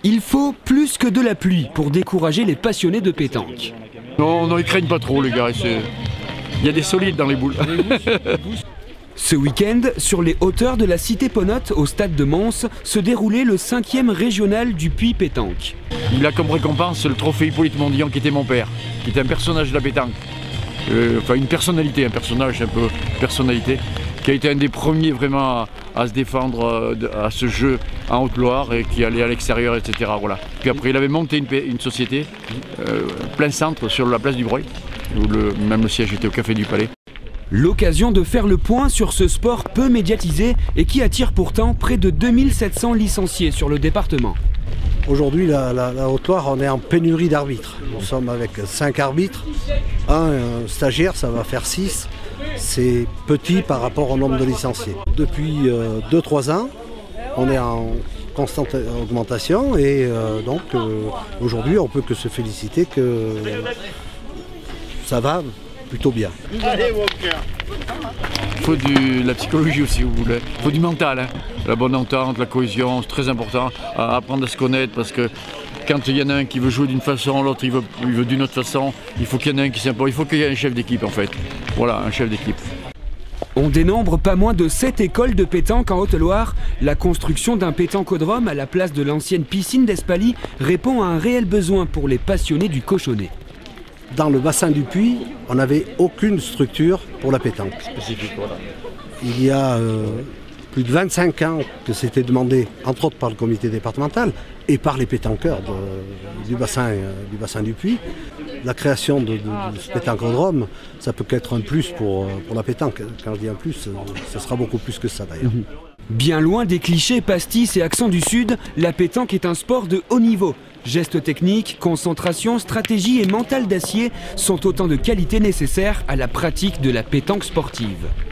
Il faut plus que de la pluie pour décourager les passionnés de pétanque. Non, ils craignent pas trop les gars, il y a des solides dans les boules. Ce week-end, sur les hauteurs de la cité Ponotte, au stade de Mons, se déroulait le 5e régional du Puy pétanque. Il a comme récompense le trophée Hippolyte Mondillon qui était mon père, qui était un personnage de la pétanque. Enfin une personnalité, un personnage un peu personnalité, qui a été un des premiers vraiment à se défendre à ce jeu en Haute-Loire et qui allait à l'extérieur, etc. Voilà. Puis après il avait monté une société plein centre sur la place du Breuil, où même le siège était au Café du Palais. L'occasion de faire le point sur ce sport peu médiatisé et qui attire pourtant près de 2700 licenciés sur le département. Aujourd'hui, la Haute-Loire, on est en pénurie d'arbitres. Nous sommes avec 5 arbitres, un stagiaire, ça va faire 6. C'est petit par rapport au nombre de licenciés. Depuis 2-3 ans, on est en constante augmentation et donc aujourd'hui, on ne peut que se féliciter que ça va plutôt bien. Il faut de la psychologie aussi, vous voulez. Il faut du mental, hein. La bonne entente, la cohésion, c'est très important. Apprendre à se connaître parce que quand il y en a un qui veut jouer d'une façon, l'autre il veut d'une autre façon, il faut qu'il y en ait un qui s'impose. Il faut qu'il y ait un chef d'équipe en fait. Voilà, un chef d'équipe. On dénombre pas moins de 7 écoles de pétanque en Haute-Loire. La construction d'un pétanquodrome à la place de l'ancienne piscine d'Espaly répond à un réel besoin pour les passionnés du cochonnet. Dans le bassin du Puy, on n'avait aucune structure pour la pétanque. Il y a plus de 25 ans que c'était demandé, entre autres par le comité départemental et par les pétanqueurs du bassin du Puy. La création de ce pétanquodrome, ça peut qu'être un plus pour la pétanque. Quand je dis un plus, ce sera beaucoup plus que ça d'ailleurs. Bien loin des clichés, pastis et accents du Sud, la pétanque est un sport de haut niveau. Gestes techniques, concentration, stratégie et mental d'acier sont autant de qualités nécessaires à la pratique de la pétanque sportive.